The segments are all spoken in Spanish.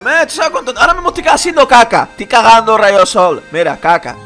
¿Tú sabes cuánto? Ahora mismo estoy haciendo caca. Estoy cagando rayo sol. Mira, caca.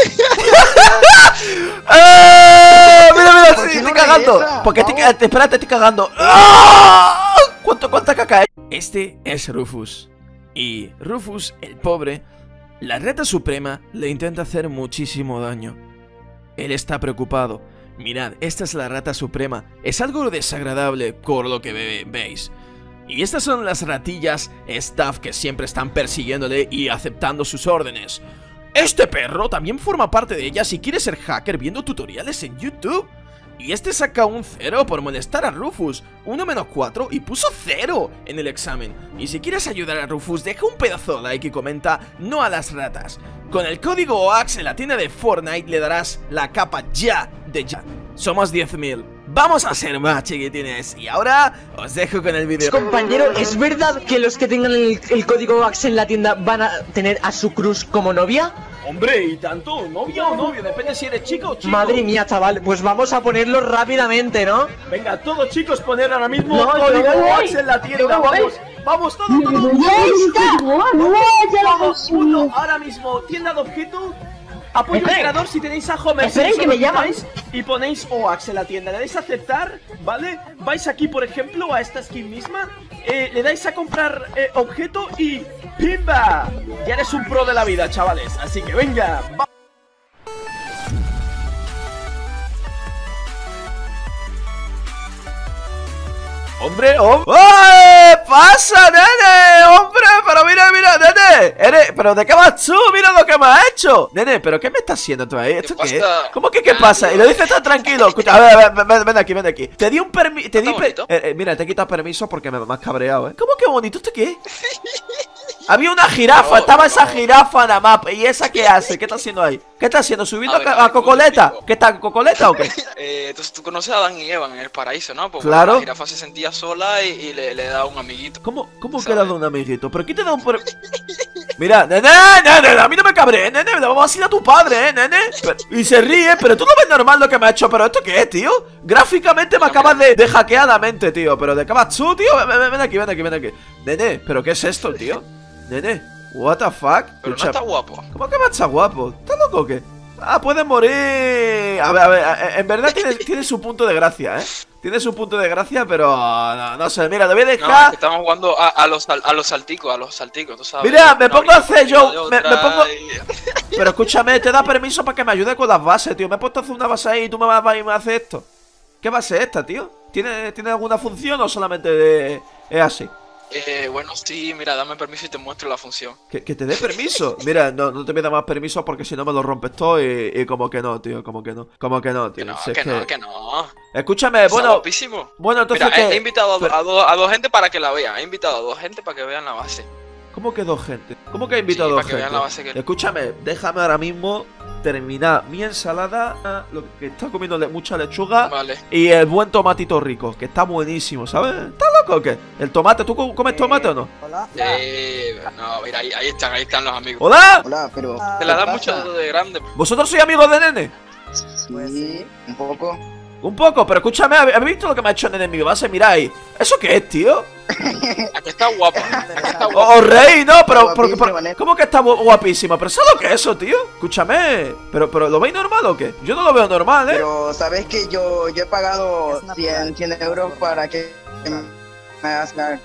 Mira, sí, estoy cagando. Porque espérate, estoy cagando. ¿Cuánta caca hay? Este es Rufus. Y Rufus, el pobre, la rata suprema le intenta hacer muchísimo daño. Él está preocupado. Mirad, esta es la rata suprema. Es algo desagradable por lo que veis. Y estas son las ratillas staff que siempre están persiguiéndole y aceptando sus órdenes. Este perro también forma parte de ella si quiere ser hacker viendo tutoriales en YouTube. Y este saca un 0 por molestar a Rufus. 1 menos 4 y puso 0 en el examen. Y si quieres ayudar a Rufus, deja un pedazo de like y comenta no a las ratas. Con el código OAX en la tienda de Fortnite le darás la capa ya de ya. Somos 10.000. Vamos a ser más, chiquitines. Y ahora os dejo con el vídeo. Compañero, ¿es verdad que los que tengan el código OAX en la tienda van a tener a su cruz como novia? Hombre, ¿y tanto? ¿Novia o novio? Depende si eres chica o chico. Madre mía, chaval, pues vamos a ponerlo rápidamente, ¿no? Venga, todos chicos, poner ahora mismo código OAX en la tienda. Vamos, todos. Vamos, mundo, ahora mismo, tienda de objeto. Apoyo al creador si tenéis a Homer. Esperen que me llaman. Y ponéis OAX en la tienda. Le dais a aceptar, ¿vale? Vais aquí, por ejemplo, a esta skin misma. Le dais a comprar objeto y ¡pimba! Ya eres un pro de la vida, chavales. Así que venga. ¡Hombre! ¡Oh! ¡Pasa, nene! ¡Hombre! Pero mira, nene. ¿Pero de qué vas tú? Mira lo que me has hecho. Nene, ¿pero qué me estás haciendo tú ahí? ¿Esto qué es? ¿Cómo que qué pasa? Y lo dices tan tranquilo. Escucha, a ver, ven aquí. Te di un permiso. Mira, te he quitado permiso porque me has cabreado, ¿eh? ¿Cómo que bonito? ¿Esto qué? Había una jirafa, estaba esa jirafa en la mapa. ¿Y esa qué hace? ¿Qué está haciendo ahí? ¿Qué está haciendo? ¿Subiendo a Cocoleta? ¿Qué está, Cocoleta o qué? Entonces tú conoces a Adán y Eva en el paraíso, ¿no? Porque claro. La jirafa se sentía sola y le da un amiguito. ¿Cómo que le da un amiguito? ¿Pero qué te da un Mira, nene, a mí no me cabré, nene. Vamos a ir a tu padre, nene. Y se ríe, pero tú no ves normal lo que me ha hecho. ¿Pero esto qué es, tío? Gráficamente me acabas de hackear la mente, tío. ¿Pero de qué vas tú, tío? Ven aquí. Nene, ¿pero qué es esto, tío? Nene, what the fuck. Pero no está guapo. ¿Cómo que va a estar guapo? ¿Estás loco o qué? Ah, puedes morir. A ver, en verdad tiene su punto de gracia, ¿eh? Tiene su punto de gracia, pero no sé, mira, le voy a dejar. No, es que estamos jugando a los salticos, tú sabes. Mira, me pongo a hacer yo. Me pongo. Pero escúchame, te da permiso para que me ayude con las bases, tío. Me he puesto a hacer una base ahí y tú me vas a irme a hacer esto. ¿Qué base es esta, tío? ¿Tiene alguna función o solamente es así? Bueno, sí, mira, dame permiso y te muestro la función. ¿Que te dé permiso? Mira, no te voy a dar más permiso porque si no me lo rompes todo y como que no, tío, como que no, tío. Que no. Escúchame, bueno. Guapísimo. Bueno, entonces mira, he invitado a dos gente para que la vean. He invitado a dos gente para que vean la base. ¿Cómo que dos gente? ¿Cómo que he invitado a dos gente? Para que vean la base que... Escúchame, déjame ahora mismo terminar mi ensalada, lo que está comiendo mucha lechuga, vale. Y el buen tomatito rico, que está buenísimo, ¿sabes? ¿Estás loco o qué? El tomate, ¿tú comes tomate o no? Hola. No, mira, ahí están los amigos. ¡Hola! Hola, pero... Te la dan mucho de grande. ¿Vosotros sois amigos de Nene? Sí, un poco. Un poco, pero escúchame, ¿habéis visto lo que me ha hecho Nene en mi base? Mira ahí. ¿Eso qué es, tío? Aquí está guapa. ¡Oh, rey! No, pero Guapísima, ¿cómo que está guapísima? ¿Pero sabes lo que es eso, tío? Escúchame. ¿Pero lo veis normal o qué? Yo no lo veo normal, ¿eh? Pero sabes que yo he pagado 100 euros para que me hagas la...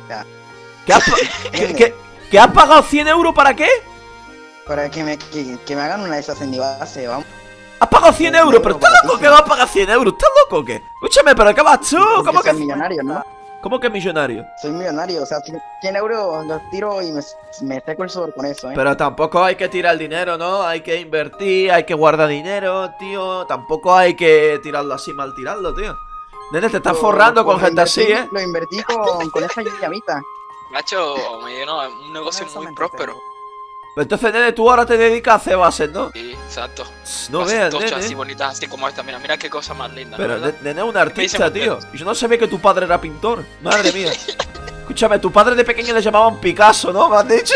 ¿Que has pagado 100 euros para qué? Para que me hagan una de esas en mi base, vamos. Has pagado 100 euros, pero ¿estás loco que vas a pagar 100 euros? ¿Estás loco o qué? Escúchame, pero ¿qué vas tú? ¿Cómo que soy millonario, no? ¿Cómo que millonario? Soy millonario, o sea, 100 euros los tiro y me seco el sudor con eso, Pero tampoco hay que tirar dinero, ¿no? Hay que invertir, hay que guardar dinero, tío. Tampoco hay que tirarlo así, mal tirarlo, tío. Nene, te estás forrando con gente así, ¿eh? Lo invertí con esa llamita. Macho, me llenó un negocio muy próspero. Entonces, nene, tú ahora te dedicas a hacer bases, ¿no? Sí, exacto. No veas, nene. Así bonitas, así como esta. Mira qué cosa más linda. Pero nene es un artista, tío. Y yo no sabía que tu padre era pintor. Madre mía. Escúchame, tu padre de pequeño le llamaban Picasso, ¿no? ¿Me has dicho?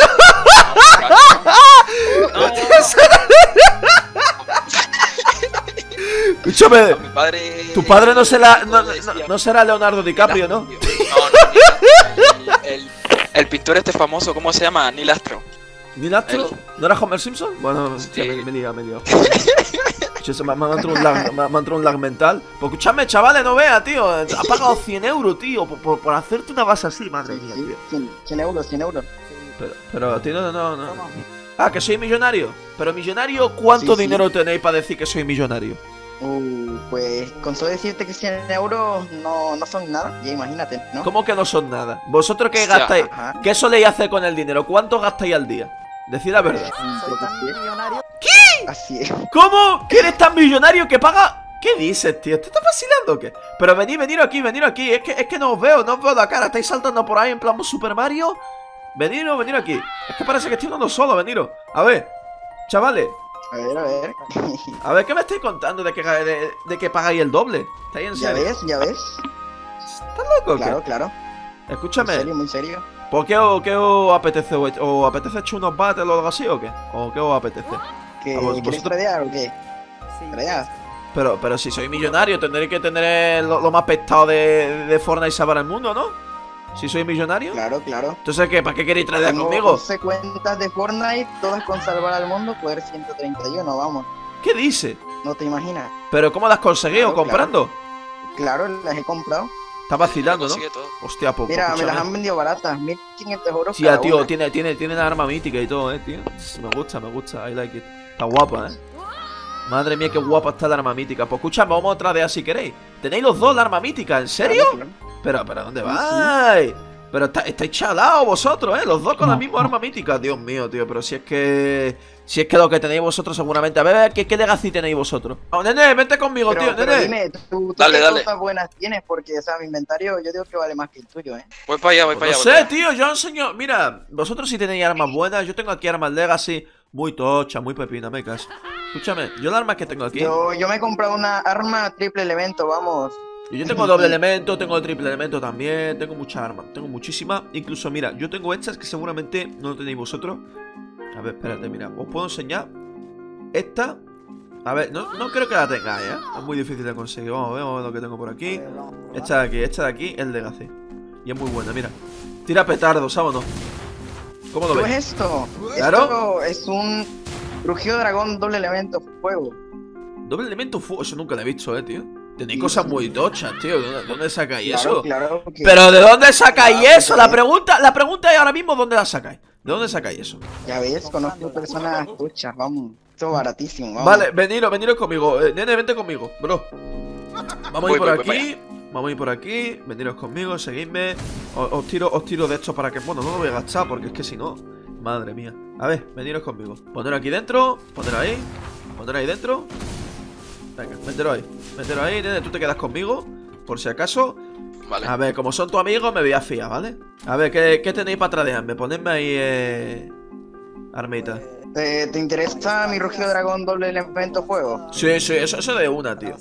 Escúchame, tu padre no será Leonardo DiCaprio, ¿no? No, El pintor este famoso, ¿cómo se llama? Neil Armstrong. ¿Neil Armstrong? ¿No era Homer Simpson? Bueno, hostia, me he liado. Me ha entrado un lag mental. Pues escúchame, chavales, no veas, tío. Ha pagado 100 euros, tío, por hacerte una base así, madre mía, tío. 100 euros, 100 euros. Pero, tío, no. Ah, que soy millonario. Pero millonario, ¿cuánto dinero tenéis para decir que soy millonario? Pues con solo decirte que 100 euros no son nada, ya imagínate, ¿no? ¿Cómo que no son nada? ¿Vosotros qué gastáis? ¿Qué soléis hacer con el dinero? ¿Cuánto gastáis al día? Decid la verdad. ¿Qué? Así es. ¿Cómo? ¿Que eres tan millonario que paga? ¿Qué dices, tío? ¿Te estás vacilando o qué? Pero venid aquí. Es que no os veo la cara. Estáis saltando por ahí en plan Super Mario. Veniros aquí. Es que parece que estoy andando solo, veniros. A ver, chavales. A ver. A ver, ¿qué me estáis contando de que pagáis el doble? ¿Estáis en serio? Ya ves. ¿Estás loco o qué? Claro. Escúchame. Muy serio. ¿Por qué os apetece? ¿Os apetece echar unos battles o algo así o qué? ¿O qué os apetece? ¿Queréis tradear o qué? ¿Tradear? Pero si soy millonario, tendré que tener lo más pestado de Fortnite y salvar el mundo, ¿no? Si soy millonario. Claro. Entonces, ¿qué? ¿Para qué queréis tradear conmigo? 11 cuentas de Fortnite, todas con salvar al mundo, poder 131, vamos. ¿Qué dice? No te imaginas. ¿Pero cómo las has conseguido? ¿Comprando? Claro, las he comprado. Estás vacilando, ¿no? Hostia, pues. Mira, me las han vendido baratas, 1500 euros. Sí, tío, tiene arma mítica y todo, tío. Me gusta, I like it. Está guapa, Madre mía, qué guapa está la arma mítica. Pues escuchadme, vamos a tradear si queréis. ¿Tenéis los dos la arma mítica? ¿En serio? Claro. Pero ¿dónde vais? Pero estáis chalados vosotros, los dos con la misma arma mítica. Dios mío, tío, pero si es que lo que tenéis vosotros seguramente. A ver, ¿qué legacy tenéis vosotros? Oh, nene, vente conmigo, tío, nene. Dime, ¿tú dale. qué cosas buenas tienes? Porque, o sea, mi inventario yo digo que vale más que el tuyo, Voy para allá. No sé, tío, yo enseño. Mira, vosotros sí tenéis armas buenas. Yo tengo aquí armas legacy muy tocha, muy pepina, me caso. Escúchame, yo las armas que tengo aquí. Yo me he comprado una arma triple elemento, vamos. Y yo tengo doble elemento, tengo triple elemento también. Tengo muchas armas, tengo muchísimas. Incluso, mira, yo tengo estas que seguramente no lo tenéis vosotros. A ver, espérate, mira, os puedo enseñar. Esta. A ver, no creo que la tengáis, es muy difícil de conseguir. Vamos a ver lo que tengo por aquí. Esta de aquí es legacy. Y es muy buena, mira. Tira petardos, vámonos. ¿Cómo lo ves? ¿Qué es esto? Claro. Esto es un rugido dragón doble elemento fuego. Doble elemento fuego, eso nunca lo he visto, tío. Tenéis cosas muy tochas, tío. ¿Dónde sacáis eso? Claro. Pero ¿de dónde sacáis eso? La pregunta es ahora mismo ¿dónde la sacáis? ¿De dónde sacáis eso? Ya ves, conozco personas tochas, vamos. Esto es baratísimo, vamos. Vale, veniros conmigo. Nene, vente conmigo, bro. Vamos a ir por aquí. Vamos a ir por aquí. Veniros conmigo, seguidme. Os tiro de esto para que... Bueno, no lo voy a gastar porque es que si no... Madre mía. A ver, veniros conmigo. Poner aquí dentro. Poner ahí. Poner ahí dentro. Venga, mételo ahí, nene, tú te quedas conmigo. Por si acaso. Vale. A ver, como son tu amigo, me voy a fiar, ¿vale? A ver, ¿qué tenéis para tradearme? Ponedme ahí, armita. ¿Te interesa mi rugido dragón doble elemento fuego? Sí, eso de una, tío.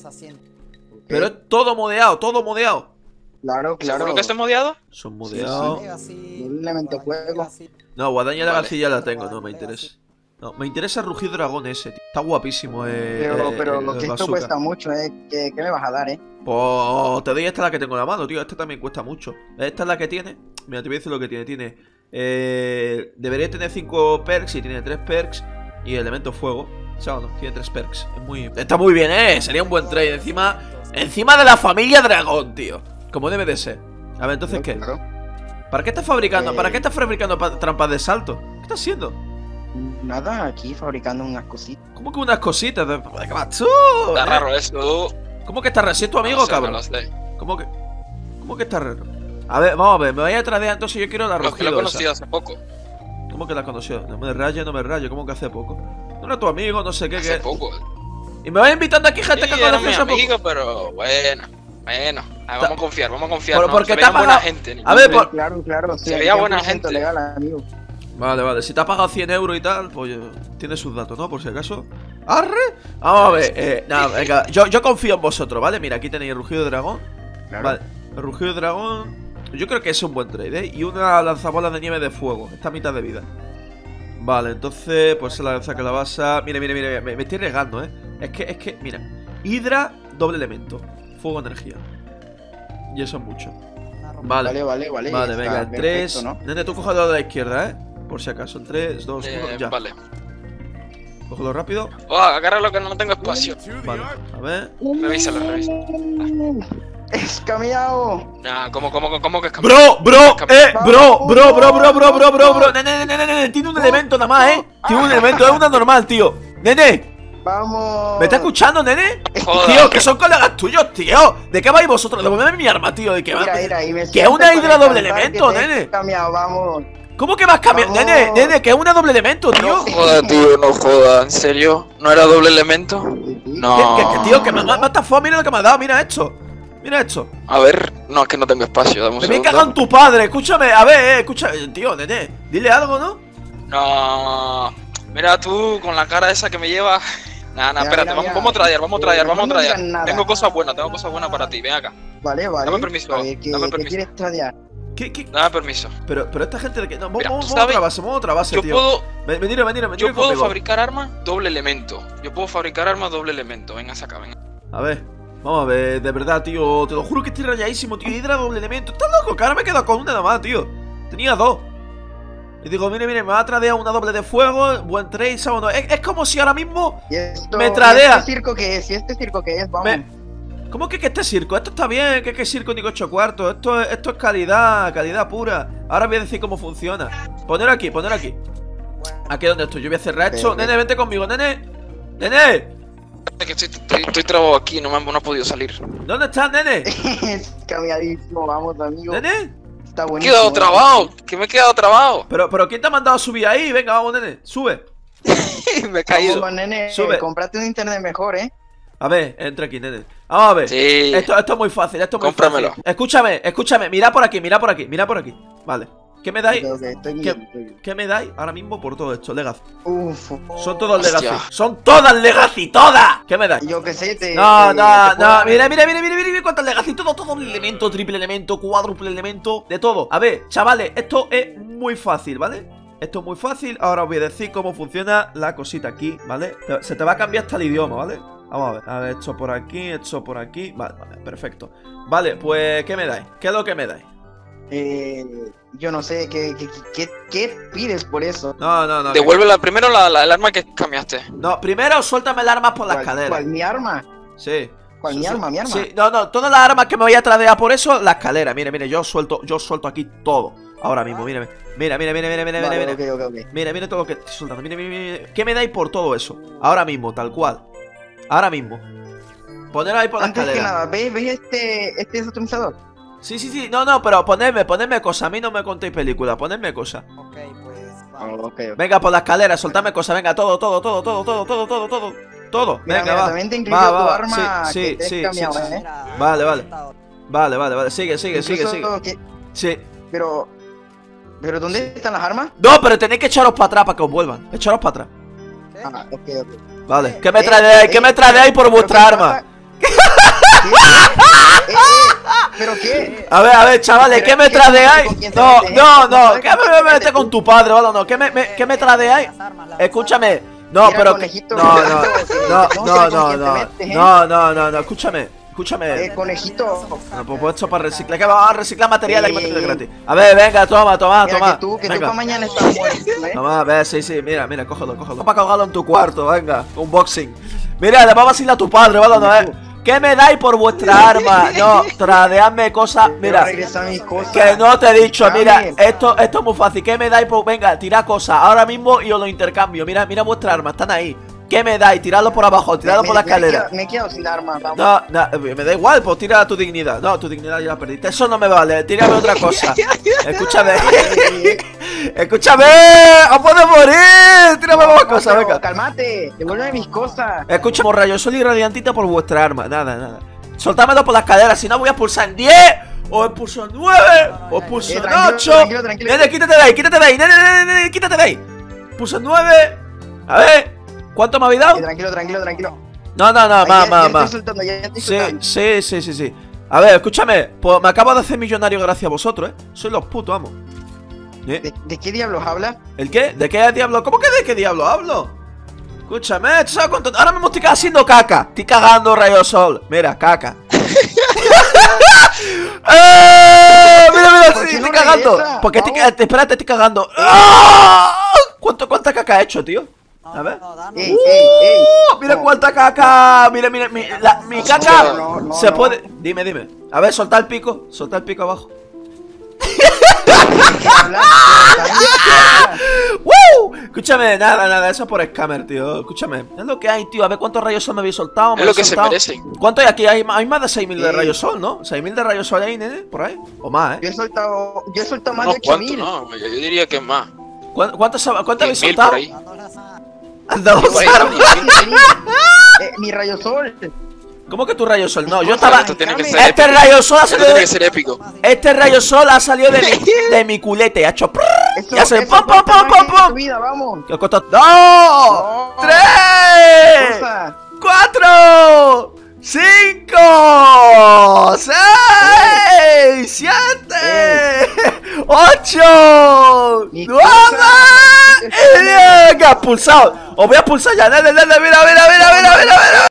Pero es todo modeado, Claro. ¿Seguro que está modeado? Son modeados. Doble elemento fuego. No, guadaña de García ya la tengo, no me interesa. No, me interesa el rugido dragón ese, tío. Está guapísimo, Pero lo que esto cuesta mucho, ¿Qué me vas a dar, Pues te doy esta la que tengo en la mano, tío. Esta también cuesta mucho. Esta es la que tiene. Mira, te voy a decir lo que tiene. Debería tener 5 perks y tiene 3 perks. Y elemento fuego. O sea, no, tiene 3 perks. Está muy bien, Sería un buen trade. Encima de la familia dragón, tío. Como debe de ser. A ver, entonces, ¿qué? Claro. ¿Para qué estás fabricando? ¿Para qué estás fabricando trampas de salto? ¿Qué estás haciendo? Nada, aquí fabricando unas cositas. ¿Cómo que unas cositas? ¿Qué vas tú? Está raro eso. ¿Cómo que está raro? ¿Si es tu amigo, cabrón? No lo sé. ¿Cómo que está raro? A ver, vamos a ver, me voy a tradear, entonces yo quiero la Lo que rugido lo he conocido esa. hace poco. ¿Cómo que la has conocido? No me rayo, ¿cómo que hace poco? No era tu amigo, no sé qué. Hace poco. Y me vas invitando aquí gente Sí, que era conoce mi hace poco. amigo, pero bueno. Vamos a confiar. Pero ¿no? porque Se te ha veía buena pagado- gente. A ver, Claro, sí. Se veía buena 100% gente. legal, amigo. Vale, si te ha pagado 100 euros y tal, pues tiene sus datos, ¿no? Por si acaso. ¡Arre! Vamos a ver, nada, venga, yo confío en vosotros, ¿vale? Mira, aquí tenéis el rugido de dragón. Claro. Vale, el rugido de dragón. Yo creo que es un buen trade, Y una lanzabolas de nieve de fuego. Está a mitad de vida. Vale, entonces, pues se la lanza que la basa. Mira, me estoy regando, Es que, mira. Hidra, doble elemento. Fuego, energía. Y eso es mucho. Vale, Vale, venga, está el 3. perfecto, ¿no? Nene, tú cógelo de la izquierda, por si acaso. El 3, 2, 1, ya. Vale. Cógelo rápido. Oh, agárralo que no tengo espacio. Vale, a ver. Revísalo. Escameado. Nah, ¿cómo que es campeón? Bro, Nene, tiene un elemento nada más, Tiene un elemento, es una normal, tío. Nene, Vamos. ¿me está escuchando, nene? Joder. Tío, que son colegas tuyos, tío. ¿De qué vais vosotros? Devolvedme mi arma, tío. ¿De qué va? Mira, ahí me Que es siento una hidra para doble cantar elemento, que te he nene. escameado, vamos. ¿Cómo que vas cambiando? Vamos. Nene, que es una doble elemento, tío. No joda, tío, no joda. ¿En serio? ¿No era doble elemento? No. Que tío, que me ha estafado. Mira lo que me ha dado, mira esto. Mira esto. A ver, no, es que no tengo espacio, dame un Me voy a segundo. cagar en tu padre, escúchame, a ver, escucha, tío, nene, dile algo, ¿no? No. Mira tú, con la cara esa que me llevas. Nah, Mira, espérate, mira, vamos a tradear, vamos a tradear. no digas nada. Tengo cosas buenas para ti, ven acá. Vale. Dame permiso, A ver, ¿qué dame permiso. quieres tradear? ¿Qué? Dame permiso. Pero esta gente de que. No, Mira, vamos ¿tú a otra sabes? base, vamos a otra base, Yo tío. puedo, Venid yo puedo conmigo. fabricar armas doble elemento. Venga, saca, venga. A ver, vamos a ver, de verdad, tío, te lo juro que estoy rayadísimo, tío. Hidra doble elemento, estás loco, que ahora me he quedado con una nada más, tío. Tenía 2. Y digo, mire, me va a tradear una doble de fuego, buen trade, ¿sabes? No, es como si ahora mismo ¿Y esto, me tradea. ¿Y este circo qué es? ¿Y este circo qué es? Vamos. ¿Cómo que este circo? Esto está bien, que circo ni 8 cuartos. Esto es calidad pura. Ahora voy a decir cómo funciona. Poner aquí. Aquí donde estoy, yo voy a cerrar esto. Nene, vente conmigo, nene. Que estoy trabado aquí, no he podido salir. ¿Dónde estás, nene? Escameadísimo, vamos, amigo. ¿Nene? Está Me he buenísimo. quedado trabado, que me he quedado trabado. Pero ¿quién te ha mandado a subir ahí? Venga, vamos, nene, sube. Me he caído. Vamos, nene, Sube. comprate un internet mejor, A ver, entra aquí, nene. Vamos a ver. Sí. Esto es muy fácil, Cómpramelo. fácil. Escúchame, mira por aquí. Vale. ¿Qué me dais? Ok, estoy bien. ¿Qué me dais ahora mismo por todo esto? Legacy. Uf. Son todos Hostia. Legacy. Son todas Legacy, todas. ¿Qué me dais? Yo qué sé, No, te puedo- mira cuántas Legacy, todo elemento, triple elemento, cuádruple elemento, de todo. A ver, chavales, esto es muy fácil, ¿vale? Esto es muy fácil, ahora os voy a decir cómo funciona la cosita aquí, ¿vale? Se te va a cambiar hasta el idioma, ¿vale? Vamos a ver, esto por aquí, vale, perfecto. Vale, pues, ¿qué me dais? ¿Qué es lo que me dais? Yo no sé, ¿qué pides por eso? No. Devuelve primero el arma que cambiaste. No, primero suéltame el arma por las ¿Cuál, caderas. mi arma? Sí. ¿Cuál, mi arma? Sí, no, todas las armas que me voy a tradear por eso, la escalera. Mire, yo suelto aquí todo. Ahora mismo, mírame. Mira. Vale, ok. Mira todo lo que estoy soltando. Mira. ¿Qué me dais por todo eso? Ahora mismo, tal cual. Ahora mismo. Poner ahí por la Antes que escalera. nada, ¿ves este desatomizador? Sí. No, pero ponedme cosas. A mí no me contéis películas. Ponedme cosas. Ok, pues Ok. Venga, por la escalera, soltadme cosas. Venga, todo. Mira, Venga, va. también te incluyo tu Va. arma Sí, que te he cambiado, sí. mira, Vale. estado- Vale. Sigue. Incluso Sí. Pero ¿dónde están las armas? No, pero tenéis que echaros para atrás para que os vuelvan. Echaros para atrás. ¿Qué? Ah, ok. Vale. ¿Qué me traéis por ¿Pero vuestra qué arma? pasa? ¿Pero qué? A ver, chavales, ¿qué me Pero, ¿qué tradeáis? con quién se No, mete, ¿qué me metes con tu padre, vale? No, ¿qué me tradeáis? Las armas, las Escúchame, no, Mira, pero conejito, no, escúchame. Conejito. No, pues esto para reciclar, que vamos a reciclar materiales de gratis. A ver, venga, toma. Mira, que tú Venga. para mañana estás muerto, Toma, a ver, sí, mira, cógelo. Para colgarlo en tu cuarto, venga, unboxing. Mira, le vamos a decirle a tu padre, ¿vale? ¿Qué me dais por vuestra arma? No, tradeadme cosas, mira. Regresa mis cosas. Que no te he dicho, mira, Dame. esto es muy fácil. ¿Qué me dais por...? Venga, tirad cosas ahora mismo y os lo intercambio. Mira vuestras armas, están ahí. ¿Qué me dais? Tiradlo por abajo, tiradlo por la escalera. Me he quedado sin armas, vamos. No, me da igual, pues tira tu dignidad. No, tu dignidad ya la perdiste. Eso no me vale, tírame otra cosa. Escúchame. Escúchame, ¡os puedo morir! Tírame más cosas, Pero venga. Cálmate, devuélveme mis cosas. Escucha, morrayo, soy irradiantita por vuestra arma. Nada. Soltámelo por la escalera, si no voy a expulsar en 10, o expulso en 9, o expulso en tranquilo, 8. tranquilo. Nene, quítate de ahí, nene, quítate de ahí. Expulso en 9. A ver, ¿cuánto me habéis dado? Tranquilo. No, Ya más. estoy soltando, ya estoy soltando. Sí. A ver, escúchame, pues me acabo de hacer millonario gracias a vosotros, Soy los putos amos. ¿De qué diablos hablas? ¿El qué? ¿De qué diablo? ¿Cómo que de qué diablo hablo? Escúchame, ¿tú sabes cuánto? Ahora mismo estoy haciendo caca. Estoy cagando rayo sol. Mira, caca. Mira, mira, ¿Por sí, qué estoy no cagando. regresa? ¿Por qué Vamos. espérate, te estoy cagando? ¡Ah! ¿Cuánta caca ha hecho, tío? A ver. Ey, ey. Mira No. cuánta caca. Mira, mi caca No, se no. puede. Dime. A ver, solta el pico abajo. ¡Woo! Escúchame, nada, eso es por scammer, tío. Escúchame, es lo que hay, tío. A ver cuántos rayos sol me habéis soltado. Es lo que se merecen. ¿Cuánto hay aquí? Hay más de 6.000 de rayos sol, ¿no? 6.000 de rayos sol ahí, nene, por ahí. O más, Yo he soltado más No, de ¿cuánto? 8.000. No, yo diría que es más. ¿Cuántos habéis 10.000 soltado? por ahí. Anda, Por ahí, Gonzalo. 10.000. Mi rayo sol. ¿Cómo que tu rayo sol? No, yo O sea, estaba. esto tiene que ser Este épico. rayo sol ha Esto salido tiene que ser épico. Este rayo sol ha salido de mi culete. Ha hecho. Eso, Ya se. eso ¡Pum, pum, cuesta pum, más pum, que tu pum! vida, vamos. ¿Qué costó? ¡2! No. 3 Cosa. 4 5 6 7 8 Mi 9 cosa. y 10. Que has pulsado. Os voy a pulsar ya. Dale, mira.